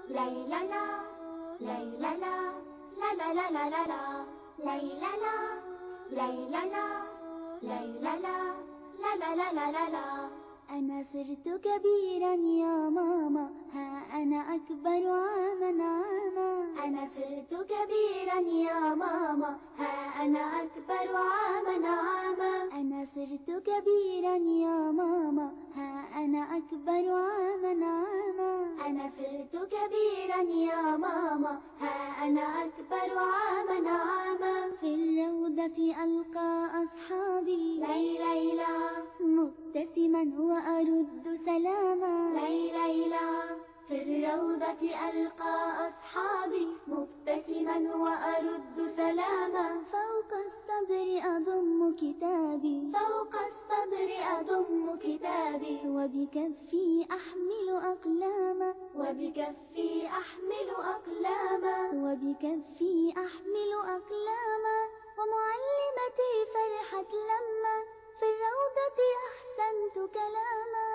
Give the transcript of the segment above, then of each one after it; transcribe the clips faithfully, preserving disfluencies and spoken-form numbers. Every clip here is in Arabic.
ليلى لا ليلى لا لا لا لا لا لا لا ليلى لا ليلى لا ليلى لا لا لا لا لا لا لا. أنا صرت كبيرا يا ماما، ها أنا أكبر عاما عاما. أنا صرت كبيرا يا ماما، ها أنا أكبر عاما عاما. أنا صرت كبيرا يا ماما، ها أنا أكبر عاما عاما. أنا صرت كبيرا يا ماما، ها أنا أكبر عاما عاما. في الروضة ألقى أصحابي لي ليلى مبتسما وأرد سلاما. لي ليلى في الروضة ألقى أصحابي مبتسما وأرد سلاما. فوق الصدر أضم كتابي فوق الصدر أضم كتابي. وبكفي أحمل أقلاما وبكفي أحمل أقلاما. وبكفي أحمل أقلاما. ومعلمتي فرحت لما في الروضة أحسنت كلاما.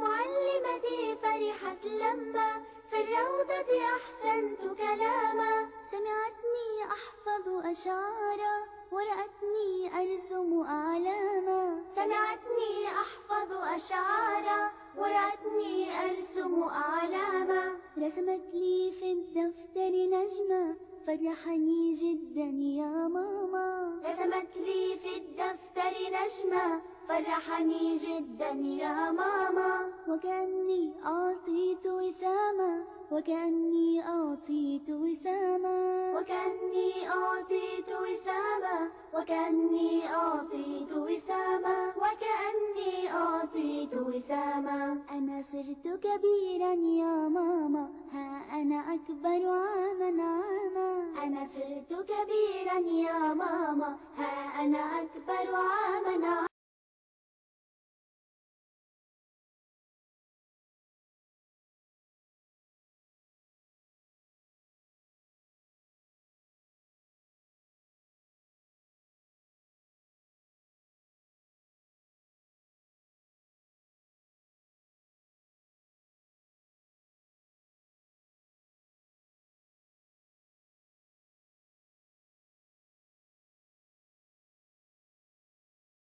ومعلمتي فرحت لما في الروضة أحسنت كلاما. سمعتني أحفظ أشعارا ورأتني أرسم أعلاما. سمعتني أحفظ أشعارا ورأتني أرسم أعلاما. رسمت لي في الدفتر نجمة فرحني جدا يا ماما. رسمت لي في الدفتر نجمة فرحني جدا يا ماما. وكأني أعطيت وسامة وكأني أعطيت وسامة. وكأني أعطيت وسامة وكأني أعطيت وسامة. وكأني أعطيت وسامة. أنا صرت كبيرا يا ماما، ها أنا أكبر عاما عاما. أنا صرت كبيرا يا ماما، ها أنا أكبر عاما.